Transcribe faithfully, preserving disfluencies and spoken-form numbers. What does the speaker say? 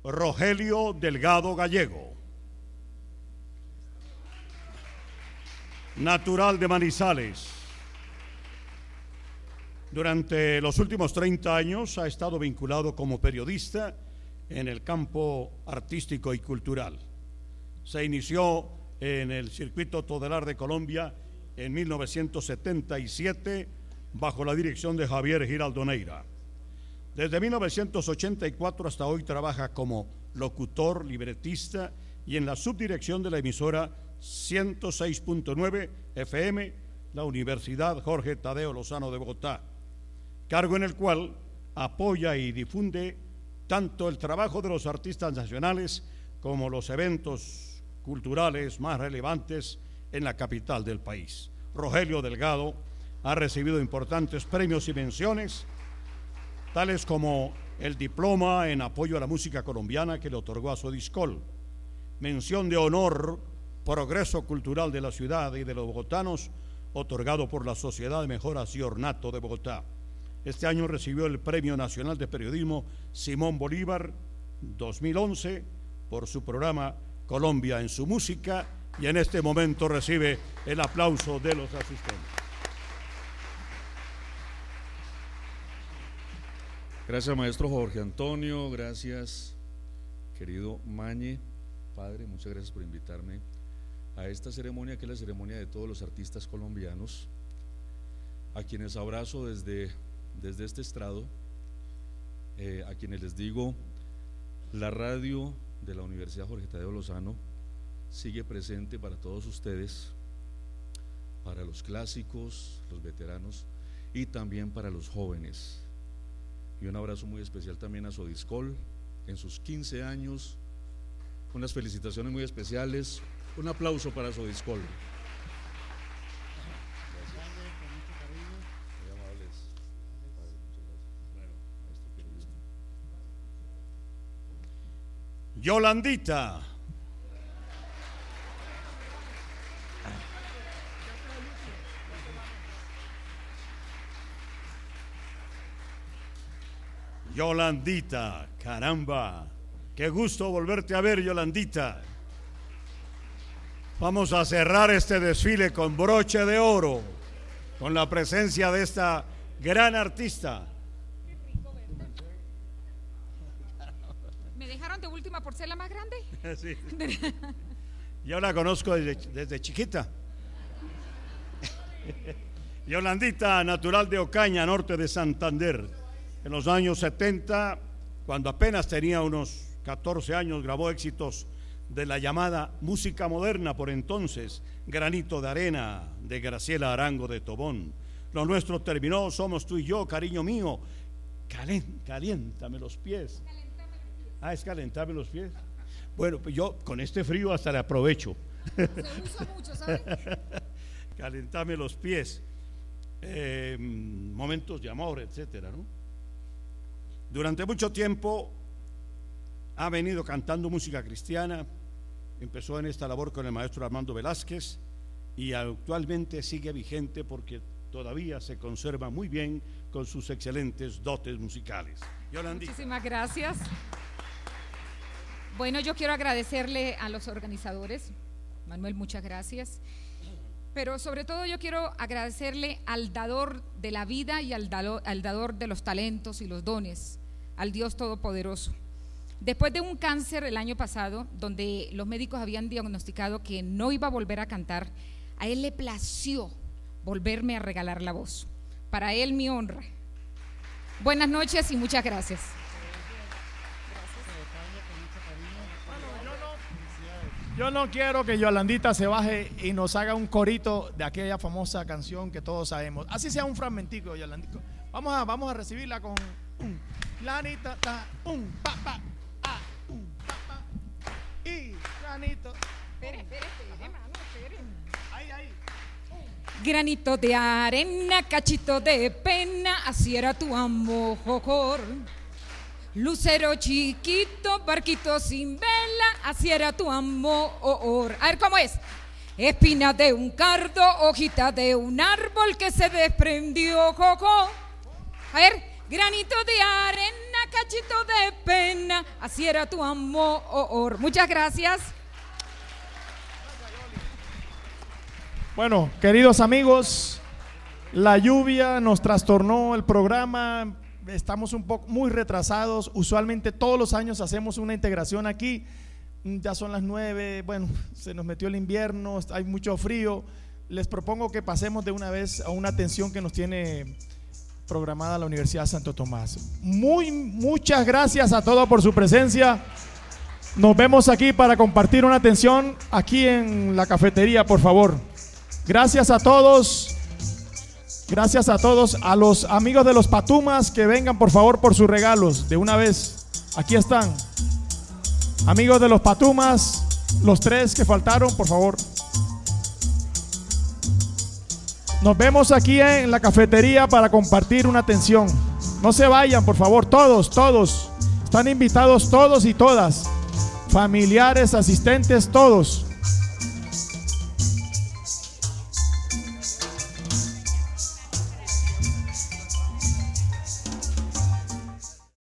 Rogelio Delgado Gallego. Natural de Manizales. Durante los últimos treinta años ha estado vinculado como periodista en el campo artístico y cultural. Se inició en el circuito todelar de Colombia en mil novecientos setenta y siete bajo la dirección de Javier Giraldo Neira. Desde mil novecientos ochenta y cuatro hasta hoy trabaja como locutor, libretista y en la subdirección de la emisora ciento seis punto nueve F M, la Universidad Jorge Tadeo Lozano de Bogotá, cargo en el cual apoya y difunde tanto el trabajo de los artistas nacionales como los eventos culturales más relevantes en la capital del país. Rogelio Delgado ha recibido importantes premios y menciones, tales como el diploma en apoyo a la música colombiana que le otorgó a Sodiscol, mención de honor, progreso cultural de la ciudad y de los bogotanos, otorgado por la Sociedad de Mejoras y Ornato de Bogotá. Este año recibió el Premio Nacional de Periodismo Simón Bolívar dos mil once por su programa Colombia en su música, y en este momento recibe el aplauso de los asistentes. Gracias, maestro Jorge Antonio. Gracias, querido Mañe. Padre, muchas gracias por invitarme a esta ceremonia, que es la ceremonia de todos los artistas colombianos, a quienes abrazo desde, desde este estrado, eh, a quienes les digo: la radio de la Universidad Jorge Tadeo Lozano sigue presente para todos ustedes, para los clásicos, los veteranos y también para los jóvenes. Y un abrazo muy especial también a Sodiscol en sus quince años, unas felicitaciones muy especiales, un aplauso para Sodiscol. Yolandita. Yolandita, caramba, qué gusto volverte a ver, Yolandita. Vamos a cerrar este desfile con broche de oro, con la presencia de esta gran artista. ¿Me dejaron de última por ser la más grande? Sí. Yo la conozco desde, desde chiquita. Yolandita, natural de Ocaña, norte de Santander. En los años setenta, cuando apenas tenía unos catorce años, grabó éxitos de la llamada música moderna por entonces: Granito de Arena, de Graciela Arango de Tobón, Lo Nuestro Terminó, Somos Tú y Yo, Cariño Mío, Calen, Caliéntame los Pies. Ah, es Calentarme los Pies. Bueno, pues yo con este frío hasta le aprovecho. Se usa mucho, ¿sabes? Calentarme los pies, eh, momentos de amor, etcétera, ¿no? Durante mucho tiempo ha venido cantando música cristiana. Empezó en esta labor con el maestro Armando Velázquez y actualmente sigue vigente porque todavía se conserva muy bien con sus excelentes dotes musicales. Yolandita. Muchísimas gracias. Bueno, yo quiero agradecerle a los organizadores. Manuel, muchas gracias. Pero sobre todo yo quiero agradecerle al dador de la vida y al dador, al dador de los talentos y los dones, al Dios Todopoderoso. Después de un cáncer el año pasado, donde los médicos habían diagnosticado que no iba a volver a cantar, a él le plació volverme a regalar la voz. Para él, mi honra. Buenas noches y muchas gracias. Yo no quiero que Yolandita se baje y nos haga un corito de aquella famosa canción que todos sabemos. Así sea un fragmentico, Yolandita. Vamos a, vamos a recibirla con un planita, ta, un pa, pa, ah, un pa, pa, y granito. Espere, espere, espere, mano, espere. Ahí, ahí. Granito de arena, cachito de pena, así era tu amor. Lucero chiquito, barquito sin vela, así era tu amor. A ver cómo es. Espina de un cardo, hojita de un árbol que se desprendió, jojo. A ver, granito de arena, cachito de pena, así era tu amor. Muchas gracias. Bueno, queridos amigos, la lluvia nos trastornó el programa, estamos un poco muy retrasados. Usualmente todos los años hacemos una integración aquí. Ya son las nueve, bueno, se nos metió el invierno, hay mucho frío. Les propongo que pasemos de una vez a una atención que nos tiene programada la Universidad de Santo Tomás. Muy, muchas gracias a todos por su presencia. Nos vemos aquí para compartir una atención aquí en la cafetería, por favor. Gracias a todos. Gracias a todos. A los amigos de los Patumas que vengan, por favor, por sus regalos. De una vez, aquí están. Amigos de los Patumas, los tres que faltaron, por favor. Nos vemos aquí en la cafetería para compartir una atención. No se vayan, por favor, todos, todos. Están invitados todos y todas. Familiares, asistentes, todos.